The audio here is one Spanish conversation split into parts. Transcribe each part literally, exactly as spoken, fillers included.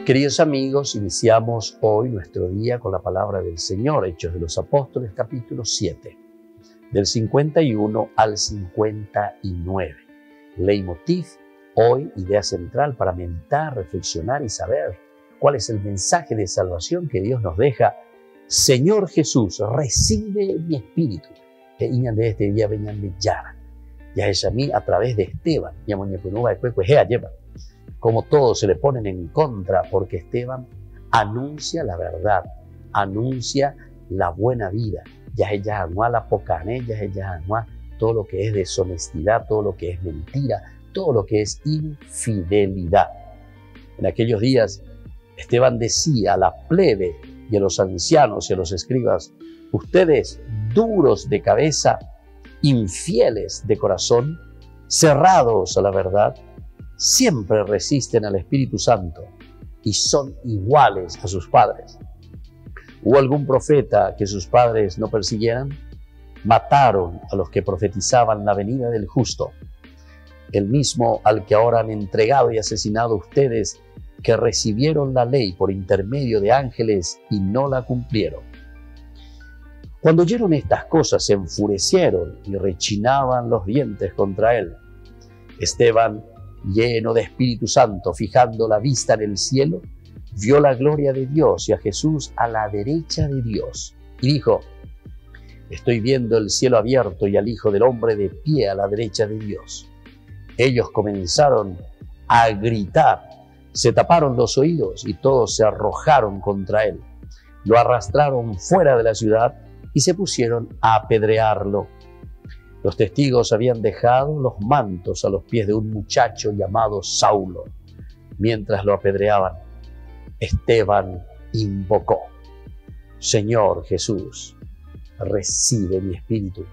Queridos amigos, iniciamos hoy nuestro día con la palabra del Señor, Hechos de los Apóstoles, capítulo siete, del cincuenta y uno al cincuenta y nueve. Leitmotiv, hoy idea central para meditar, reflexionar y saber cuál es el mensaje de salvación que Dios nos deja. Señor Jesús, recibe mi espíritu. Que iñan de este día vengan de Yara. Ya es a mí a través de Esteban. Como todos se le ponen en contra porque Esteban anuncia la verdad, anuncia la buena vida. Ya es ya la pocané, ya es ya todo lo que es deshonestidad, todo lo que es mentira, todo lo que es infidelidad. En aquellos días, Esteban decía a la plebe y a los ancianos y a los escribas: ustedes duros de cabeza, infieles de corazón, cerrados a la verdad, siempre resisten al Espíritu Santo y son iguales a sus padres. ¿Hubo algún profeta que sus padres no persiguieran? Mataron a los que profetizaban la venida del justo, el mismo al que ahora han entregado y asesinado ustedes, que recibieron la ley por intermedio de ángeles y no la cumplieron. Cuando oyeron estas cosas se enfurecieron y rechinaban los dientes contra él. Esteban, lleno de Espíritu Santo, fijando la vista en el cielo, vio la gloria de Dios y a Jesús a la derecha de Dios. Y dijo: estoy viendo el cielo abierto y al Hijo del Hombre de pie a la derecha de Dios. Ellos comenzaron a gritar, se taparon los oídos y todos se arrojaron contra él. Lo arrastraron fuera de la ciudad y se pusieron a apedrearlo. Los testigos habían dejado los mantos a los pies de un muchacho llamado Saulo. Mientras lo apedreaban, Esteban invocó: Señor Jesús, recibe mi espíritu.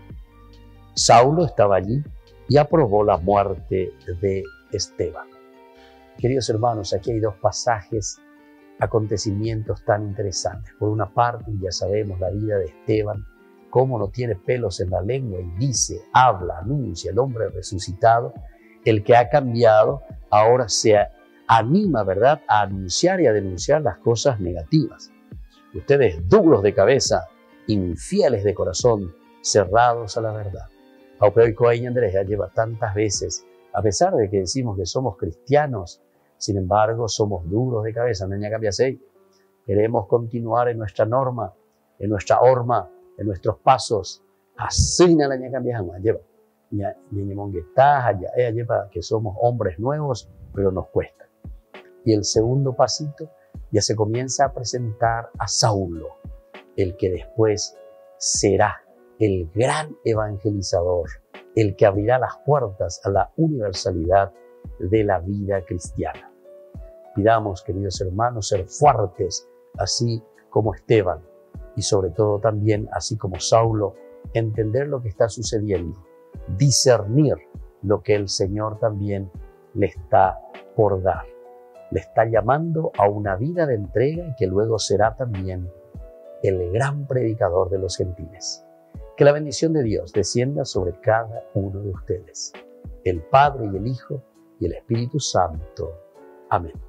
Saulo estaba allí y aprobó la muerte de Esteban. Queridos hermanos, aquí hay dos pasajes, acontecimientos tan interesantes. Por una parte, ya sabemos la vida de Esteban, cómo no tiene pelos en la lengua y dice, habla, anuncia el hombre resucitado, el que ha cambiado, ahora se anima, ¿verdad?, a anunciar y a denunciar las cosas negativas. Ustedes duros de cabeza, infieles de corazón, cerrados a la verdad. Aunque Andrés ya lleva tantas veces, a pesar de que decimos que somos cristianos, sin embargo somos duros de cabeza. Queremos continuar en nuestra norma, en nuestra horma, en nuestros pasos. Así la lleva. Que somos hombres nuevos, pero nos cuesta. Y el segundo pasito ya se comienza a presentar a Saulo, el que después será el gran evangelizador, el que abrirá las puertas a la universalidad de la vida cristiana. Pidamos, queridos hermanos, ser fuertes, así como Esteban, y sobre todo también, así como Saulo, entender lo que está sucediendo, discernir lo que el Señor también le está por dar. Le está llamando a una vida de entrega y que luego será también el gran predicador de los gentiles. Que la bendición de Dios descienda sobre cada uno de ustedes, el Padre y el Hijo y el Espíritu Santo. Amén.